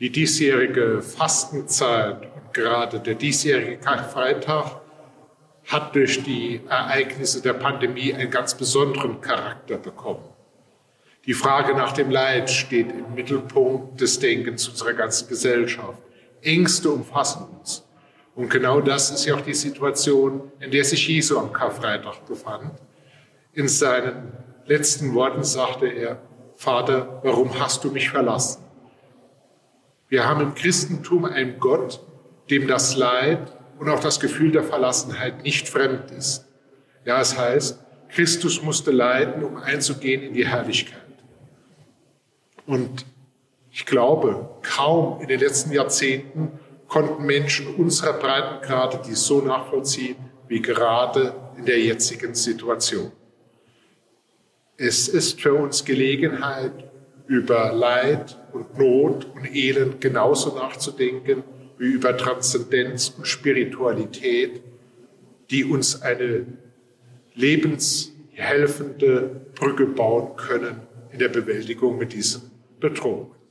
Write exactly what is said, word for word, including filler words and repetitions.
Die diesjährige Fastenzeit und gerade der diesjährige Karfreitag hat durch die Ereignisse der Pandemie einen ganz besonderen Charakter bekommen. Die Frage nach dem Leid steht im Mittelpunkt des Denkens unserer ganzen Gesellschaft. Ängste umfassen uns. Und genau das ist ja auch die Situation, in der sich Jesu am Karfreitag befand. In seinen letzten Worten sagte er: Vater, warum hast du mich verlassen? Wir haben im Christentum einen Gott, dem das Leid und auch das Gefühl der Verlassenheit nicht fremd ist. Ja, es heißt, Christus musste leiden, um einzugehen in die Herrlichkeit. Und ich glaube, kaum in den letzten Jahrzehnten konnten Menschen unserer Breitengrade dies so nachvollziehen wie gerade in der jetzigen Situation. Es ist für uns Gelegenheit, über Leid und Not und Elend genauso nachzudenken wie über Transzendenz und Spiritualität, die uns eine lebenshelfende Brücke bauen können in der Bewältigung mit diesen Bedrohungen.